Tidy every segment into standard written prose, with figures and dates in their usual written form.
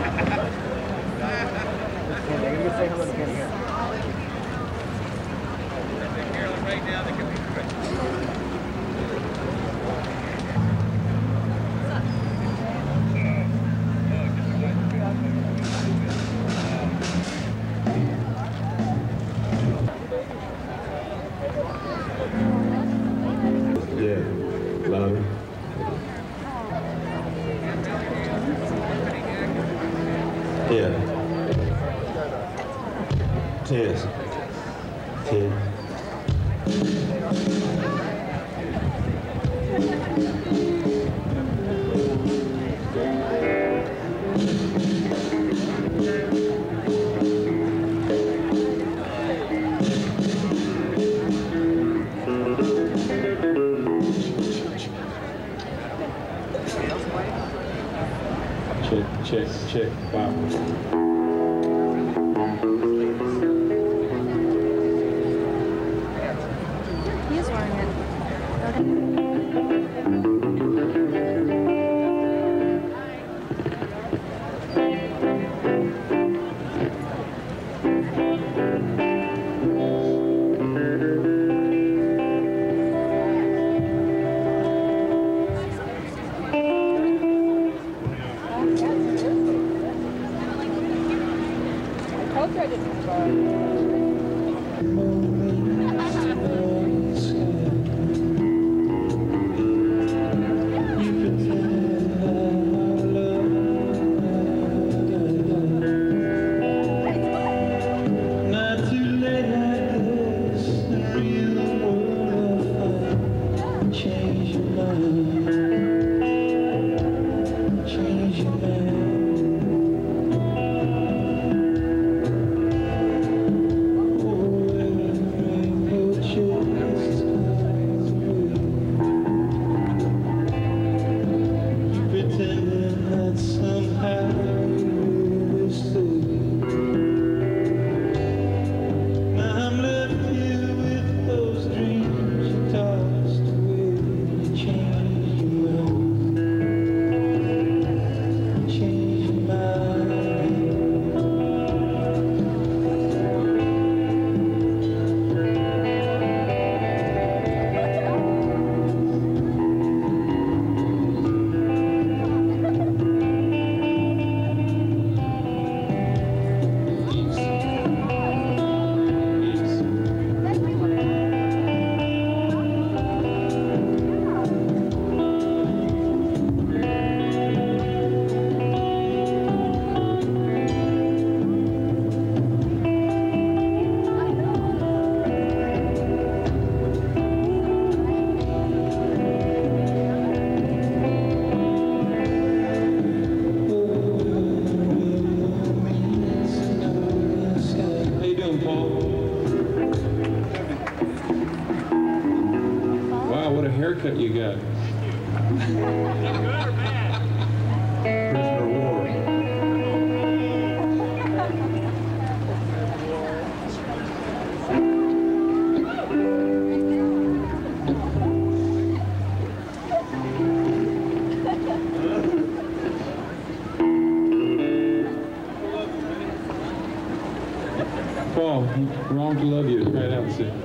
Say hello to Kenny here. Right now, they can be Yeah, louder. Yeah. Test. 10. Check. Wow. He's wearing it. Haircut you got. Prisoner of war. Paul, wrong to love you. Right opposite.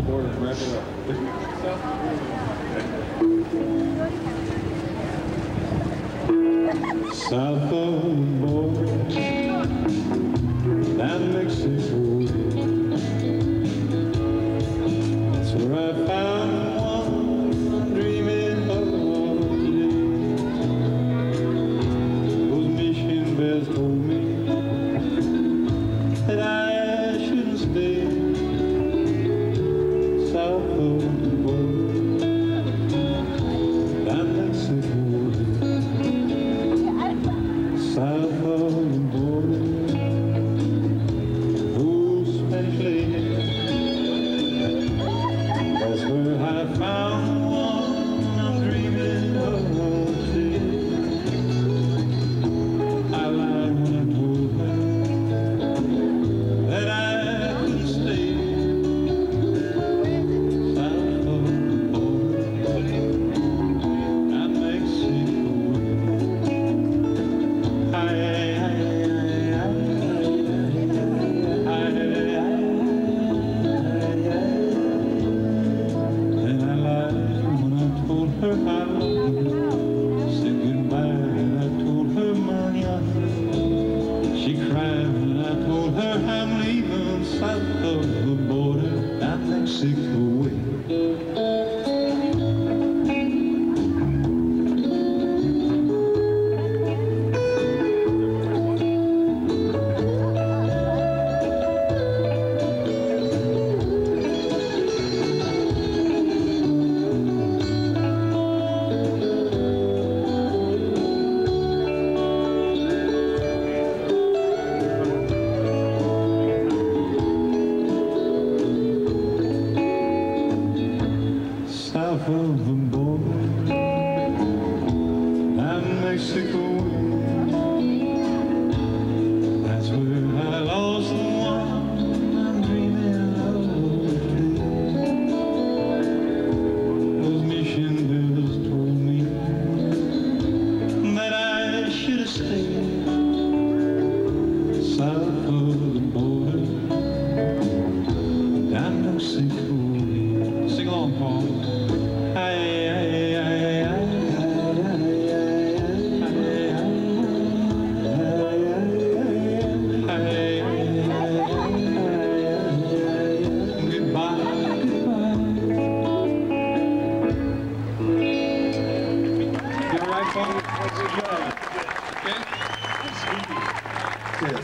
border and wrap it up. South of the border, down Mexico, that's where I found the one I'm dreaming of today. Those mission bells told me that I shouldn't stay south of the border, down Mexico, south of the border. Those Spanish ladies, that's where I found the one I'm dreaming of today. I lied when I told her that I couldn't stay south of the border, down Mexico. And I lied when I told her I loved her. Said goodbye and I told her mañana. She cried when I told her I'm leaving south of the border, down Mexico way. South of the border, down Mexico, that's where I lost the one I'm dreaming of today. Those mission bells told me that I should have stayed south of the border, down Mexico. Sing along, Paul. Cheers.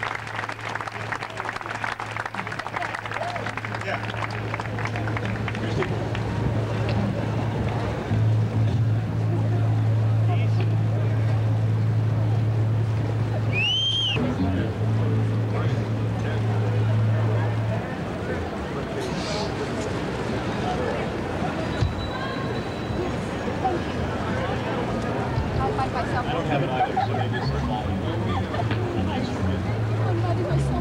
I'll find myself. I don't have it either, so maybe it's small. I'm finding myself.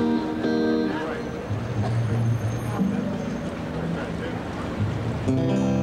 Thank you.